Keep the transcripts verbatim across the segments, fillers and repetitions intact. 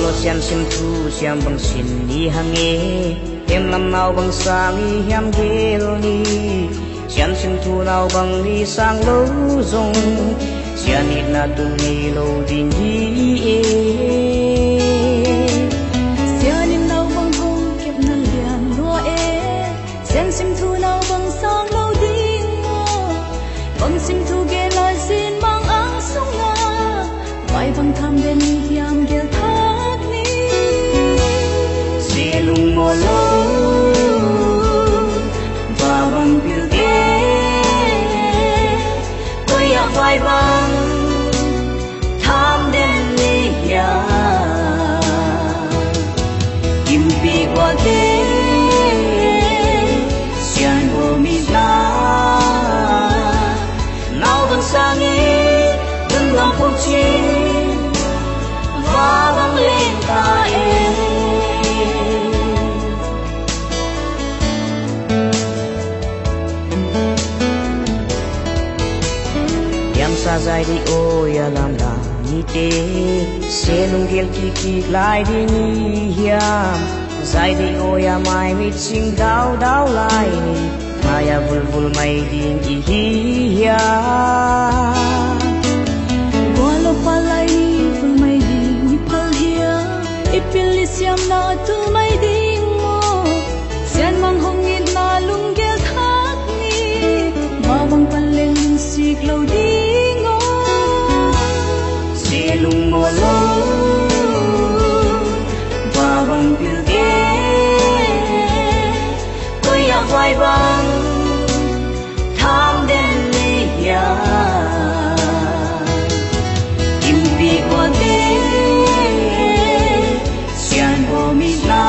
lo xiam sim thu xiam bang sin ni hange em lam nào bang sang ni hiam gel ni xiam sim thu nào bang ni sang lâu zong xian nít na tu ni lâu din hi e xian nít nào bang hong kep na lian lo e xiam sim thu nào bang sang lâu din mo bang sim thu ge lai sin mang ang sung na vai bang tham den ni hiam gel thak ni se lung mo lo va bang bil ge tôi ya vai bang tham den ni ya kim pi qua ge xian bo mi na nào bang sang e đừng làm phong chiến và băng lên ta em yang sa dài đi ôi ya làm la ni te se lung gel ki ki lai đi ni hiam dài đi ôi ya mai mit sing đau đau lai ni maya vul vul mai din i hi ya lo palai ful mai ding pal hia ipil siam na tu mai ding mo sian mang hong in na lung gel thak ni ma bang paleng lung sik lo ding o se lung mo lo ba bang pil ge tôi ya vai bang tham den ni ya đi qua đêm xian vô mi na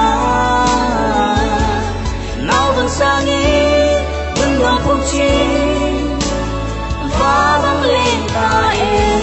nào vẫn sang nghe vẫn đoàn phong chiến và băng lên ta em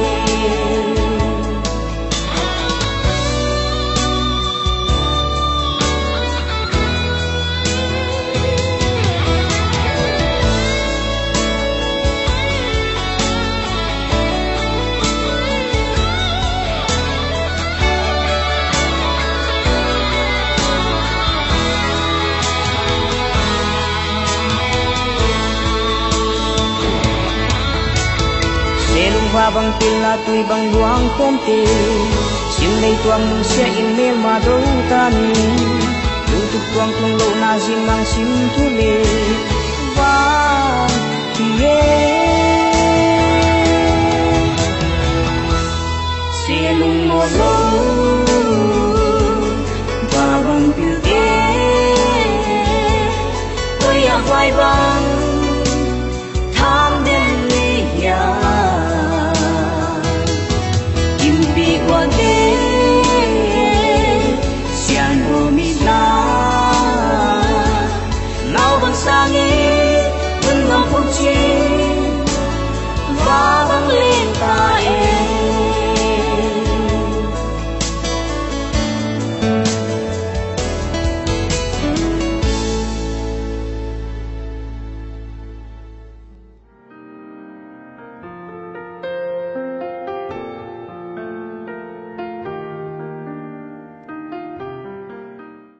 và bằng tiền là tùy bằng luang không tê xin lấy tuang mừng sẽ email mà đâu ta ni lưu tục tuang tuang lộ na zin mang xin thu lệ và ye sẽ lung mò lô và bằng tiêu ghé tôi ya vai bằng tham đến ni ya qua đêm